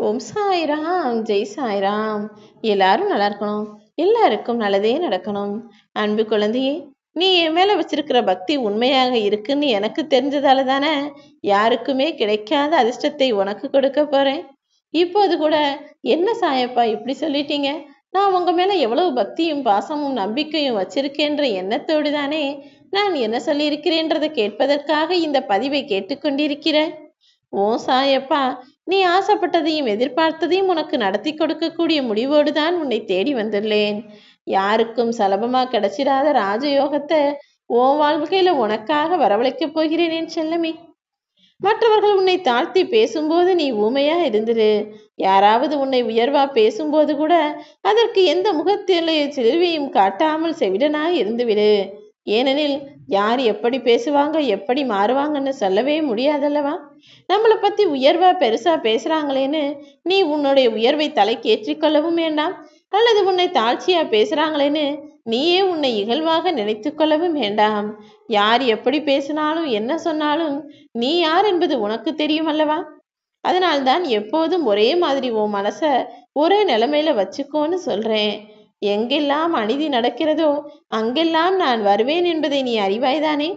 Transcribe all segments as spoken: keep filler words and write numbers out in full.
ஓம் சாய்ராம், ஜெய் சாய்ராம். எல்லாரும் நல்லா இருக்கணும், எல்லாருக்கும் நல்லதே நடக்கணும். அன்பு குழந்தையே, நீ என் மேல வச்சிருக்கிற பக்தி உண்மையாக இருக்குன்னு எனக்கு தெரிஞ்சதால தானே யாருக்குமே கிடைக்காத அதிர்ஷ்டத்தை உனக்கு கொடுக்க போறேன். இப்போது கூட என்ன சாயப்பா இப்படி சொல்லிட்டீங்க? நான் உங்க மேல எவ்வளவு பக்தியும் பாசமும் நம்பிக்கையும் வச்சிருக்கேன்ற எண்ணத்தோடு தானே நான் என்ன சொல்லியிருக்கிறேன்றதை கேட்பதற்காக இந்த பதிவை கேட்டுக்கொண்டிருக்கிறேன். ஓ சாயப்பா, நீ ஆசைப்பட்டதையும் எதிர்பார்த்ததையும் உனக்கு நடத்தி கொடுக்கக்கூடிய முடிவோடு தான் உன்னை தேடி வந்துள்ளேன். யாருக்கும் சுலபமா கிடைச்சிடாத ராஜயோகத்தை உன் வாழ்க்கையில உனக்காக வரவழைக்கப் போகிறேன் என் செல்லமே. மற்றவர்கள் உன்னை தாழ்த்தி பேசும்போது நீ ஊமையா இருந்துரு. யாராவது உன்னை உயர்வா பேசும்போது கூட அதற்கு எந்த முகத்திலே சிறுவியும் காட்டாமல் செவிடனாய் இருந்துவிடு. ஏனெனில் யார் எப்படி பேசுவாங்க எப்படி மாறுவாங்கன்னு சொல்லவே முடியாதல்லவா. நம்மளை பத்தி உயர்வா பெருசா பேசுறாங்களேன்னு நீ உன்னுடைய உயர்வை தலைக்கு ஏற்றிக்கொள்ளவும் வேண்டாம். அல்லது உன்னை தாழ்ச்சியா பேசுறாங்களேன்னு நீயே உன்னை இகழ்வாக நினைத்து கொள்ளவும் வேண்டாம். யார் எப்படி பேசினாலும் என்ன சொன்னாலும் நீ யார் என்பது உனக்கு தெரியும் அல்லவா. அதனால்தான் எப்போதும் ஒரே மாதிரி உன் மனச ஒரே நிலைமையில வச்சுக்கோன்னு சொல்றேன். எங்கெல்லாம் அநீதி நடக்கிறதோ அங்கெல்லாம் நான் வருவேன் என்பதை நீ அறிவாய்தானே.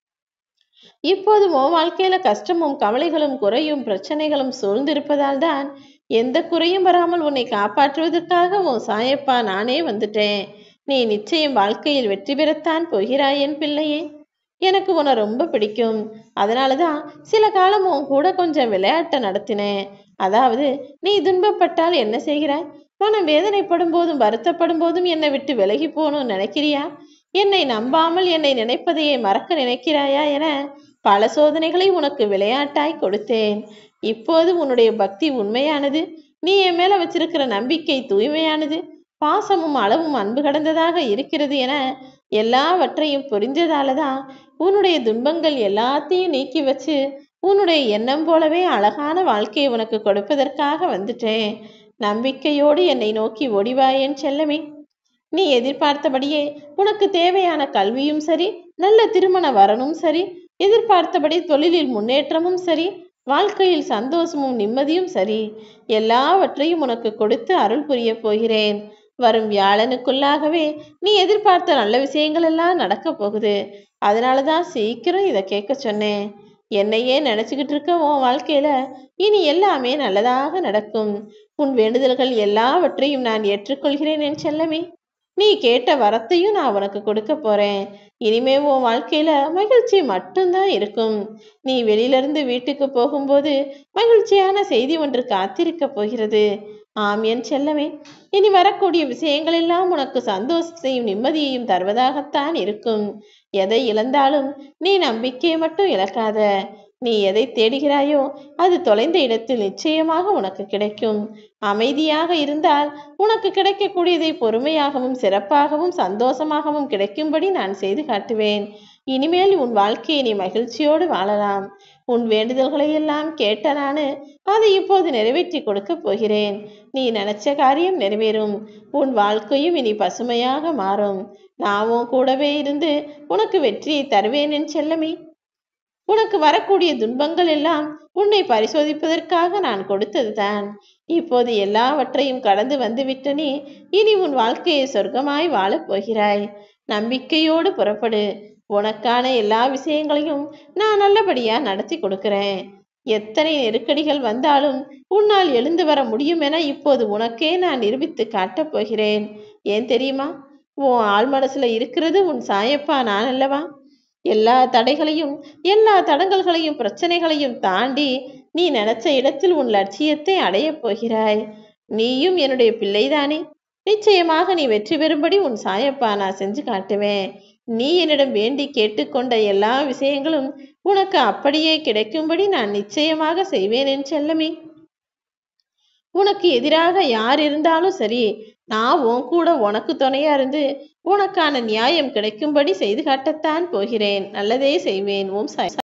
இப்போது உன் வாழ்க்கையில கஷ்டமும் கவலைகளும் குறையும் பிரச்சனைகளும் சூழ்ந்திருப்பதால் தான் எந்த குறையும் வராமல் உன்னை காப்பாற்றுவதற்காக உன் சாயப்பா நானே வந்துட்டேன். நீ நிச்சயம் வாழ்க்கையில் வெற்றி பெறத்தான் போகிறாய் என் பிள்ளையே. எனக்கு உன்னை ரொம்ப பிடிக்கும். அதனாலதான் சில காலம் உன் கூட கொஞ்சம் விளையாட்டை நடத்தினேன். அதாவது, நீ துன்பப்பட்டால் என்ன செய்கிறாய்? மனம் வேதனைப்படும் போதும் வருத்தப்படும் போதும் என்னை விட்டு விலகி போகணும்னு நினைக்கிறியா? என்னை நம்பாமல் என்னை நினைப்பதையே மறக்க நினைக்கிறாயா என பல சோதனைகளை உனக்கு விளையாட்டாய் கொடுத்தேன். இப்போது உன்னுடைய பக்தி உண்மையானது. நீ என் மேல வச்சிருக்கிற நம்பிக்கை தூய்மையானது. பாசமும் அளவும் அன்பு கடந்ததாக இருக்கிறது என எல்லாவற்றையும் புரிந்ததாலதான் உன்னுடைய துன்பங்கள் எல்லாத்தையும் நீக்கி வச்சு உன்னுடைய எண்ணம் போலவே அழகான வாழ்க்கையை உனக்கு கொடுப்பதற்காக வந்துட்டேன். நம்பிக்கையோடு என்னை நோக்கி ஓடிவாயேன் செல்லமே. நீ எதிர்பார்த்தபடியே உனக்கு தேவையான கல்வியும் சரி, நல்ல திருமண வரனும் சரி, எதிர்பார்த்தபடி தொழிலில் முன்னேற்றமும் சரி, வாழ்க்கையில் சந்தோஷமும் நிம்மதியும் சரி, எல்லாவற்றையும் உனக்கு கொடுத்து அருள் புரிய போகிறேன். வரும் வியாழனுக்குள்ளாகவே நீ எதிர்பார்த்த நல்ல விஷயங்கள் எல்லாம் நடக்க போகுது. அதனாலதான் சீக்கிரம் இதை கேட்க சொன்னேன். என்னையே நினைச்சுக்கிட்டு இருக்க உன் வாழ்க்கையில இனி எல்லாமே நல்லதாக நடக்கும். உன் வேண்டுதல்கள் எல்லாவற்றையும் நான் ஏற்றுக்கொள்கிறேன் என் செல்லமே. நீ கேட்ட வரத்தையும் நான் உனக்கு கொடுக்க போறேன். இனிமே உன் வாழ்க்கையில மகிழ்ச்சி மட்டும்தான் இருக்கும். நீ வெளியிலிருந்து வீட்டுக்கு போகும்போது மகிழ்ச்சியான செய்தி ஒன்று காத்திருக்க போகிறது. ஆம் என் செல்லமே. இனி வரக்கூடிய விஷயங்கள் எல்லாம் உனக்கு சந்தோஷத்தையும் நிம்மதியையும் தருவதாகத்தான் இருக்கும். எதை இழந்தாலும் நீ நம்பிக்கையை மட்டும் இழக்காத. நீ எதை தேடுகிறாயோ அது தொலைந்த இடத்தில் நிச்சயமாக உனக்கு கிடைக்கும். அமைதியாக இருந்தால் உனக்கு கிடைக்கக்கூடியதை பொறுமையாகவும் சிறப்பாகவும் சந்தோஷமாகவும் கிடைக்கும்படி நான் செய்து காட்டுவேன். இனிமேல் உன் வாழ்க்கையை நீ மகிழ்ச்சியோடு வாழலாம். உன் வேண்டுதல்களை எல்லாம் கேட்ட நானு அதை இப்போது நிறைவேற்றி கொடுக்க போகிறேன். நீ நினைச்ச காரியம் நிறைவேறும். உன் வாழ்க்கையும் இனி பசுமையாக மாறும். நாவும் கூடவே இருந்து உனக்கு வெற்றியை தருவேன் என் செல்லமே. உனக்கு வரக்கூடிய துன்பங்கள் எல்லாம் உன்னை பரிசோதிப்பதற்காக நான் கொடுத்ததுதான். இப்போது எல்லாவற்றையும் கடந்து வந்துவிட்ட நீ இனி உன் வாழ்க்கையை சொர்க்கமாய் வாழப் போகிறாய். நம்பிக்கையோடு புறப்படு. உனக்கான எல்லா விஷயங்களையும் நான் நல்லபடியா நடத்தி கொடுக்கிறேன். எத்தனை நெருக்கடிகள் வந்தாலும் உன்னால் எழுந்து வர முடியும் என இப்போது உனக்கே நான் நிரூபித்து காட்டப் போகிறேன். ஏன் தெரியுமா? உன் ஆள் மனசுல இருக்கிறது உன் சாயப்பா நான் அல்லவா. எல்லா தடைகளையும் எல்லா தடங்கல்களையும் பிரச்சனைகளையும் தாண்டி நீ நினைச்ச இடத்தில் உன் லட்சியத்தை அடையப் போகிறாய். நீயும் என்னுடைய பிள்ளைதானே. நிச்சயமாக நீ வெற்றி பெறும்படி உன் சாயப்பா நான் செஞ்சு காட்டுவேன். நீ என்னிடம் வேண்டி கேட்டுக்கொண்ட எல்லா விஷயங்களும் உனக்கு அப்படியே கிடைக்கும்படி நான் நிச்சயமாக செய்வேன் என் செல்லமே. உனக்கு எதிராக யார் இருந்தாலும் சரி, நான் உன் கூட உனக்கு துணையா இருந்து உனக்கான நியாயம் கிடைக்கும்படி செய்து காட்டத்தான் போகிறேன். நல்லதே செய்வேன். ஓம் சாய்.